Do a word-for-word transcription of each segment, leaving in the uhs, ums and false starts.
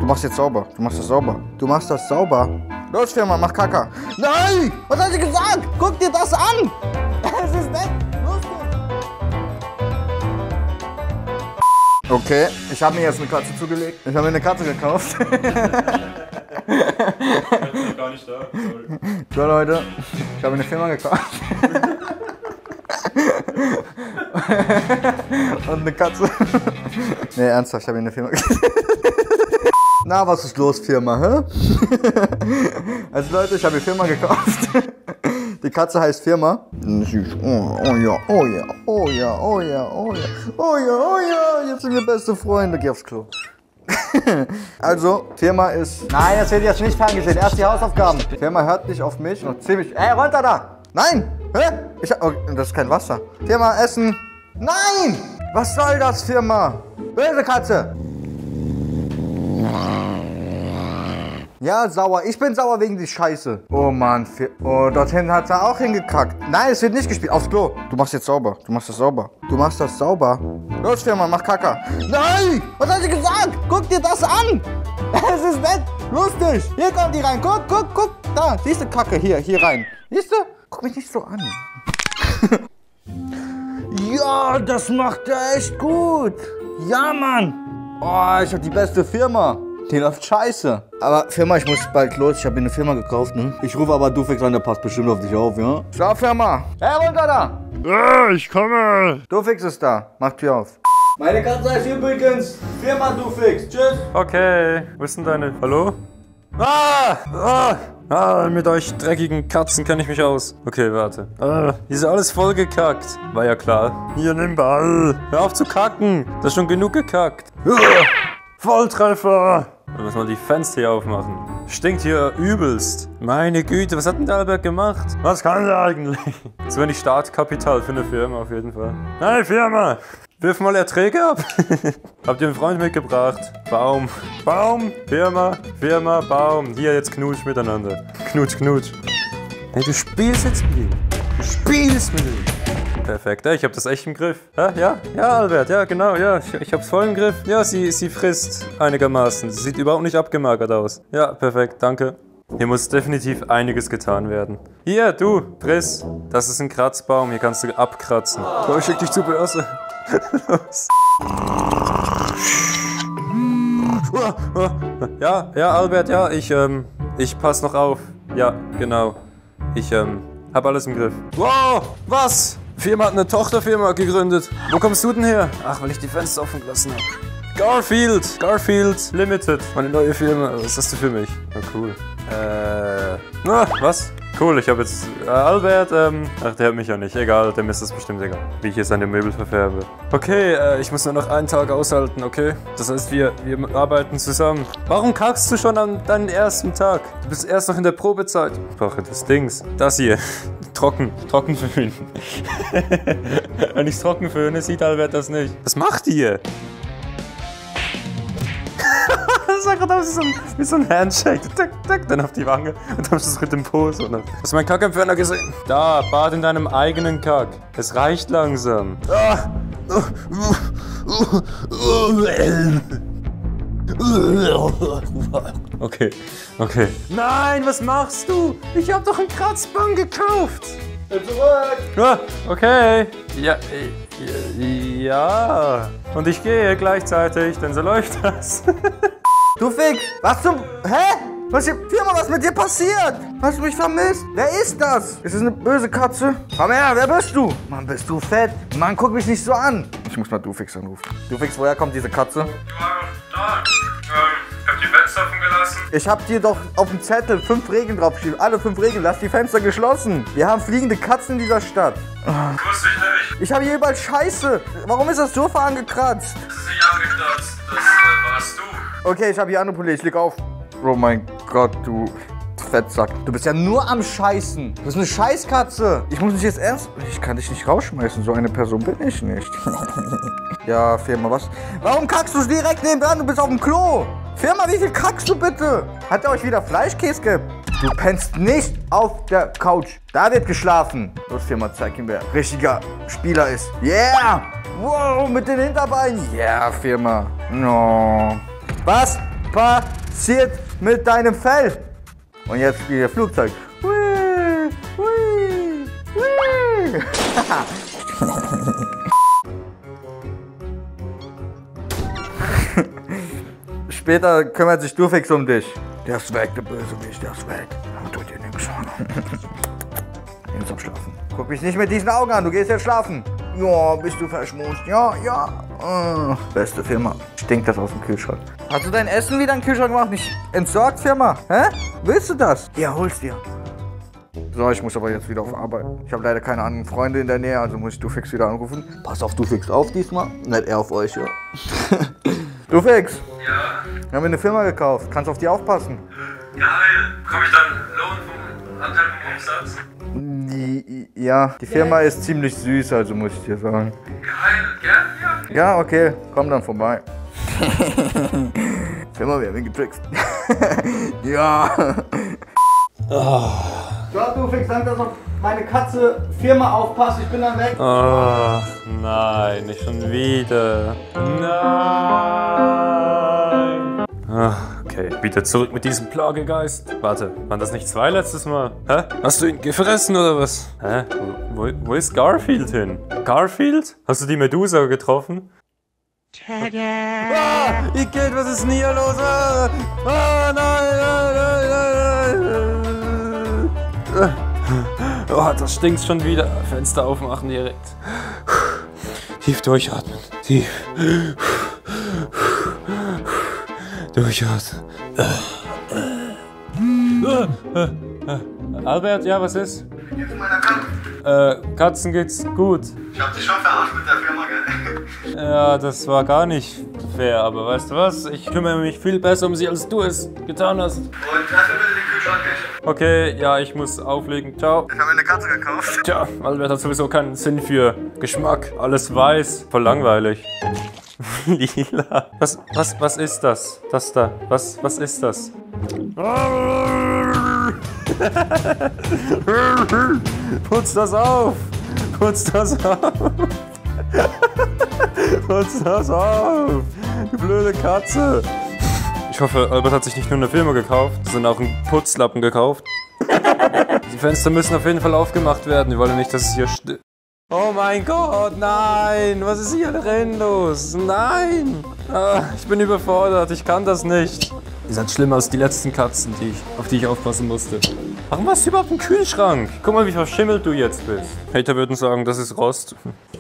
Du machst jetzt sauber. Du machst das sauber. Du machst das sauber. Los, Firma, mach Kaka. Nein! Was hast du gesagt? Guck dir das an! Es ist weg. Los, okay, ich habe mir jetzt eine Katze zugelegt. Ich habe mir eine Katze gekauft. Ich bin gar nicht da. Sorry. So, Leute, ich habe mir eine Firma gekauft. Und eine Katze. Nee, ernsthaft, ich habe mir eine Firma gekauft. Na, was ist los, Firma, hä? Also Leute, ich habe die Firma gekauft. Die Katze heißt Firma. Oh, oh ja, oh ja, oh ja, oh ja, oh ja, oh ja, oh ja, jetzt sind wir beste Freunde. Geh aufs Klo. Also, Firma ist... Nein, das wird jetzt nicht ferngesehen, erst die Hausaufgaben. Firma hört nicht auf mich und ziemlich... Ey, runter da! Nein! Hä? Ich hab... Oh, das ist kein Wasser. Firma, Essen. Nein! Was soll das, Firma? Böse Katze! Ja, sauer. Ich bin sauer wegen die Scheiße. Oh Mann. Oh, dorthin hat er auch hingekackt. Nein, es wird nicht gespielt. Aufs Klo. Du machst jetzt sauber. Du machst das sauber. Du machst das sauber. Los, Firma, mach Kaka. Nein! Was hast du gesagt? Guck dir das an! Es ist weg. Lustig. Hier kommt die rein. Guck, guck, guck. Da. Siehst du Kacke? Hier, hier rein. Siehst du? Guck mich nicht so an. Ja, das macht er echt gut. Ja, Mann. Oh, ich hab die beste Firma. Die läuft scheiße. Aber Firma, ich muss bald los. Ich habe mir eine Firma gekauft, ne? Ich rufe aber Dufix an, der passt bestimmt auf dich auf, ja? Ciao, Firma. Hey, runter da. Ja, ich komme. Dufix ist da. Mach Tür auf. Meine Katze heißt übrigens Firma Dufix. Tschüss. Okay. Wo ist denn deine... Hallo? Ah! Ah! Ah, mit euch dreckigen Katzen kenne ich mich aus. Okay, warte. Ah, hier ist alles vollgekackt. War ja klar. Hier, nimm Ball. Hör auf zu kacken. Das ist schon genug gekackt. Ah, Volltreffer. Da muss man die Fenster hier aufmachen. Stinkt hier übelst. Meine Güte, was hat denn der Albert gemacht? Was kann der eigentlich? Das wäre nicht Startkapital für eine Firma auf jeden Fall. Hey Firma, wirf mal Erträge ab. Habt ihr einen Freund mitgebracht? Baum. Baum, Firma, Firma, Baum. Hier jetzt knutsch miteinander. Knutsch, knutsch. Hey, du spielst jetzt mit ihm. Du spielst mit ihm. Perfekt, ich habe das echt im Griff. Ja, ja, ja, Albert, ja, genau, ja, ich, ich hab's voll im Griff. Ja, sie, sie frisst einigermaßen. Sie sieht überhaupt nicht abgemagert aus. Ja, perfekt, danke. Hier muss definitiv einiges getan werden. Hier, du, friss. Das ist ein Kratzbaum, hier kannst du abkratzen. Oh, ich schick dich zur Börse. Los. Ja, ja, Albert, ja, ich, ähm, ich pass noch auf. Ja, genau. Ich, ähm, hab alles im Griff. Wow, was? Firma hat eine Tochterfirma gegründet. Wo kommst du denn her? Ach, weil ich die Fenster offen gelassen habe. Garfield. Garfield Limited. Meine neue Firma. Was hast du für mich? Oh, cool. Äh. Na, was? Cool, ich habe jetzt. Äh, Albert, ähm. Ach, der hat mich ja nicht. Egal, dem ist es bestimmt egal. Wie ich hier seine Möbel verfärbe. Okay, äh, ich muss nur noch einen Tag aushalten, okay? Das heißt, wir, wir arbeiten zusammen. Warum kackst du schon an deinem ersten Tag? Du bist erst noch in der Probezeit. Ich brauche das Dings. Das hier. Trocken. Trocken föhnen. Wenn ich trocken föhne, sieht Albert das nicht. Was macht ihr? Das sah gerade aus wie so ein, wie so ein Handshake. Tack, tack, dann auf die Wange und dann hast du es mit dem Po. So, ne? Hast du meinen Kackentferner gesehen? Da, bad in deinem eigenen Kack. Es reicht langsam. Ah. Okay, okay. Nein, was machst du? Ich hab doch einen Kratzbaum gekauft. Zurück. Ah, okay. Ja, äh, ja. Und ich gehe gleichzeitig, denn so läuft das. Dufix, was zum... Hä? Was hier... Firma, was mit dir passiert? Hast du mich vermisst? Wer ist das? Ist das eine böse Katze? Komm her, wer bist du? Mann, bist du fett? Mann, guck mich nicht so an. Ich muss mal Dufix anrufen. Dufix, woher kommt diese Katze? Ja, da. Ich hab die Fenster offen gelassen. Ich hab dir doch auf dem Zettel fünf Regeln draufgeschrieben. Alle fünf Regeln, lass die Fenster geschlossen. Wir haben fliegende Katzen in dieser Stadt. Wusste ich nicht. Ich habe hier überall Scheiße. Warum ist das Sofa angekratzt? Das ist nicht angekratzt. Das äh, warst du. Okay, ich habe hier Anopolis. Ich leg auf. Oh mein Gott, du Fettsack. Du bist ja nur am Scheißen. Du bist eine Scheißkatze. Ich muss mich jetzt ernst... Ich kann dich nicht rausschmeißen. So eine Person bin ich nicht. Ja, Firma, was? Warum kackst du direkt nebendran? Du bist auf dem Klo. Firma, wie viel kackst du bitte? Hat er euch wieder Fleischkäse gegeben? Du pennst nicht auf der Couch. Da wird geschlafen. Los, Firma, zeig ihm, wer richtiger Spieler ist. Yeah! Wow, mit den Hinterbeinen. Yeah, Firma. No. Was? passiert mit deinem Fell? Und jetzt spielt ihr Flugzeug. Hui, hui, hui. Später kümmert sich Dufix um dich. Der ist weg, der Bösewicht, der ist weg. Tut dir nichts an. Jetzt am Schlafen. Guck mich nicht mit diesen Augen an, du gehst jetzt schlafen. Ja, bist du verschmust? Ja, ja. Oh, beste Firma. Stinkt das aus dem Kühlschrank. Hast du dein Essen wieder in den Kühlschrank gemacht? Nicht entsorgt, Firma? Hä? Willst du das? Ja, hol's dir. So, ich muss aber jetzt wieder auf Arbeit. Ich habe leider keine anderen Freunde in der Nähe, also muss ich Dufix wieder anrufen. Pass auf Dufix auf diesmal. Nicht er auf euch, ja. Dufix. Ja? Wir haben eine Firma gekauft. Kannst auf die aufpassen? Geil. Bekomme ich dann Lohn vom Anteil vom Umsatz? Die, ja, die Firma ist ziemlich süß, also muss ich dir sagen. Geil, gern, ja. Ja, okay, komm dann vorbei. Firma, wir haben ihn getrickst. Ja. Oh. So, Dufix, danke, dass auf meine Katze Firma aufpasst. Ich bin dann weg. Ach, nein, nicht schon wieder. Nein. Ach, okay, wieder zurück mit diesem Plagegeist. Warte, waren das nicht zwei letztes Mal? Hä? Hast du ihn gefressen oder was? Hä? Wo, wo ist Garfield hin? Garfield? Hast du die Medusa getroffen? Tada! Ah, Igitt, was ist denn hier los? Ah, ah, nein, nein, nein, nein. Oh, das stinkt schon wieder. Fenster aufmachen direkt. Tief durchatmen. Tief. Durchatmen. Albert, ja, was ist? Jetzt meiner Katze. Äh, Katzen geht's gut. Ich hab dich schon verarscht mit der Firma, gell? Ja, das war gar nicht fair, aber weißt du was? Ich kümmere mich viel besser um sie, als du es getan hast. Und lass mir bitte den Kühlschrank nicht. Okay, ja, ich muss auflegen. Ciao. Ich habe eine Katze gekauft. Tja, Albert hat sowieso keinen Sinn für Geschmack. Alles weiß. Voll langweilig. Lila. Was, was, was ist das? Das da. Was, was ist das? Putz das auf! Putz das auf! Putz das auf! Du blöde Katze! Ich hoffe, Albert hat sich nicht nur eine Firma gekauft, sondern auch einen Putzlappen gekauft. Die Fenster müssen auf jeden Fall aufgemacht werden. Wir wollen nicht, dass es hier st... Oh mein Gott, nein! Was ist hier drin los? Nein! Ah, ich bin überfordert, ich kann das nicht. Die sind schlimmer als die letzten Katzen, die ich, auf die ich aufpassen musste. Warum hast du überhaupt einen Kühlschrank? Guck mal, wie verschimmelt du jetzt bist. Hater würden sagen, das ist Rost.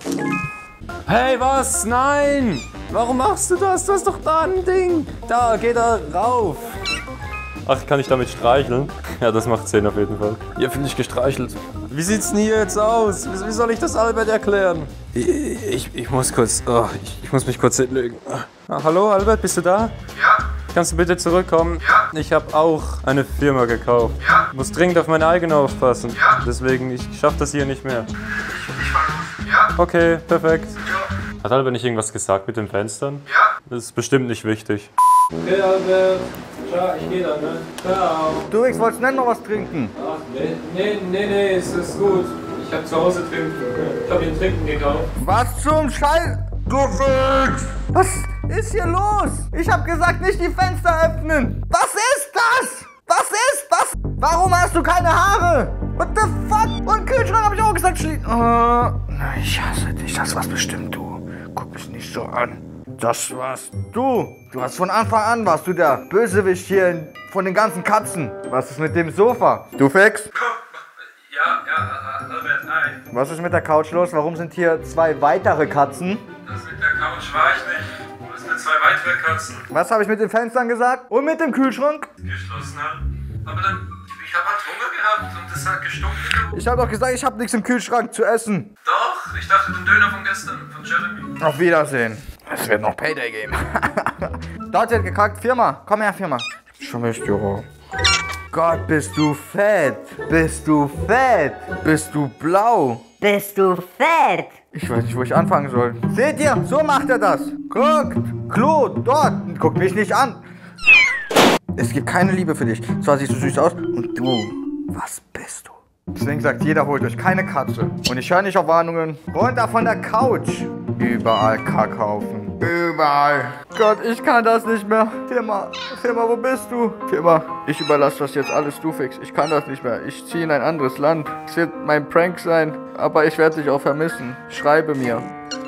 Hey, was? Nein! Warum machst du das? Du hast doch da ein Ding. Da, geh da rauf. Ach, kann ich damit streicheln? Ja, das macht Sinn auf jeden Fall. Hier finde ich gestreichelt. Wie sieht's denn hier jetzt aus? Wie, wie soll ich das Albert erklären? Ich, ich, ich muss kurz... Oh, ich, ich muss mich kurz hinlegen. Ah, hallo, Albert, bist du da? Ja, Kannst du bitte zurückkommen? Ja. Ich habe auch eine Firma gekauft. Ja. Muss dringend auf meine eigene aufpassen. Ja. Deswegen, ich schaffe das hier nicht mehr. ich fahr los. Ja, Okay, perfekt. ja, Hat Albert nicht irgendwas gesagt mit den Fenstern? ja. Das ist bestimmt nicht wichtig. Okay, Albert. Ciao, ich gehe dann, ne? Ciao. Du, ich wollte schnell noch was trinken. Ach, nee, nee, nee, nee, es ist gut. Ich habe zu Hause trinken. Ich habe hier Trinken gekauft. Was zum Scheiß? Du Fix! Was ist hier los? Ich hab gesagt, nicht die Fenster öffnen. Was ist das? Was ist? Was? Warum hast du keine Haare? What the fuck? Und Kühlschrank hab ich auch gesagt, schließen. Oh, ich hasse dich. Das war's bestimmt du. Guck mich nicht so an. Das warst du. Du hast von Anfang an, warst du der Bösewicht hier von den ganzen Katzen. Was ist mit dem Sofa? Du Fix? Ja, ja, Albert, nein. Was ist mit der Couch los? Warum sind hier zwei weitere Katzen? Das mit der Couch war ich nicht. Das sind zwei weitere Katzen. Was habe ich mit den Fenstern gesagt? Und mit dem Kühlschrank? Geschlossen haben. Aber dann, ich habe halt Hunger gehabt und es hat gestunken. Ich habe doch gesagt, ich habe nichts im Kühlschrank zu essen. Doch, ich dachte den Döner von gestern, von Jeremy. Auf Wiedersehen. Es wird noch Payday geben. Dort wird gekackt. Firma, komm her, Firma. Schon mal Büro. Gott, bist du fett. Bist du fett. Bist du blau. Bist du fett? Ich weiß nicht, wo ich anfangen soll. Seht ihr? So macht er das. Guckt. Klo, dort. Guckt mich nicht an. Es gibt keine Liebe für dich. Zwar siehst du süß aus. Und du, was bist du? Deswegen sagt jeder, holt euch keine Katze. Und ich höre nicht auf Warnungen. Runter von der Couch. Überall Kackhaufen. Überall. Gott, ich kann das nicht mehr. Firma, Firma, wo bist du? Firma, ich überlasse das jetzt alles du fix. Ich kann das nicht mehr. Ich ziehe in ein anderes Land. Es wird mein Prank sein, aber ich werde dich auch vermissen. Schreibe mir.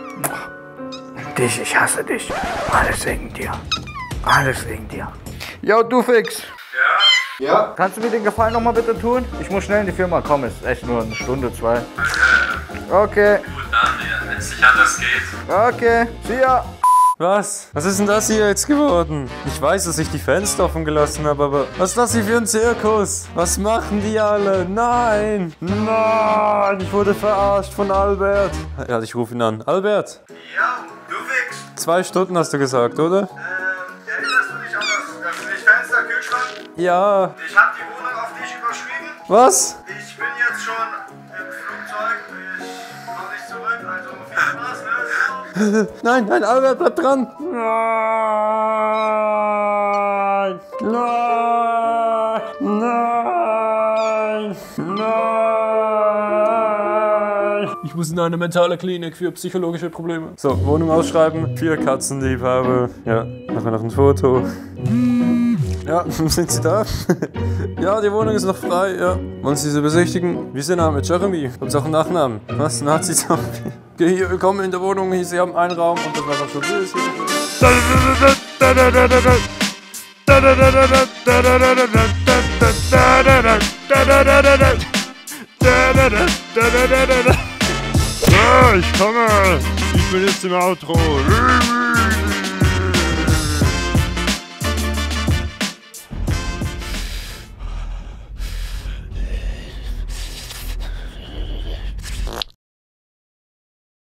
Dich, ich hasse dich. Alles wegen dir. Alles wegen dir. Yo, du fix. Ja? Ja? Kannst du mir den Gefallen nochmal bitte tun? Ich muss schnell in die Firma kommen. Ist echt nur eine Stunde, zwei. Okay. Gut, dann, wenn es nicht anders geht. Okay. See ya. Was? Was ist denn das hier jetzt geworden? Ich weiß, dass ich die Fenster offen gelassen habe, aber was ist das hier für ein Zirkus? Was machen die alle? Nein! Nein! Ich wurde verarscht von Albert. Ja, ich rufe ihn an. Albert! Ja, du fix. Zwei Stunden hast du gesagt, oder? Ähm, erinnerst du dich an das, das Lichtfenster, Kühlschrank? Ja. Ich habe die Wohnung auf dich überschrieben. Was? Ich bin jetzt schon im Flugzeug. Ich komme nicht zurück, also viel Spaß, ne? Nein, nein, Albert, bleib dran! Nein! Nein! Nein! Nein! Ich muss in eine mentale Klinik für psychologische Probleme. So, Wohnung ausschreiben. Vier Katzenliebhaber. Ja, machen wir noch ein Foto. Ja, sind Sie da? Ja, die Wohnung ist noch frei, ja. Wollen Sie sie besichtigen? Wie ist Ihr Name? Jeremy. Haben Sie auch einen Nachnamen? Was? Nazi-Zombie? Okay, hier, willkommen in der Wohnung. Hier, Sie haben einen Raum und das war noch schon böse. Ja, ich komme. Ich bin jetzt im Outro.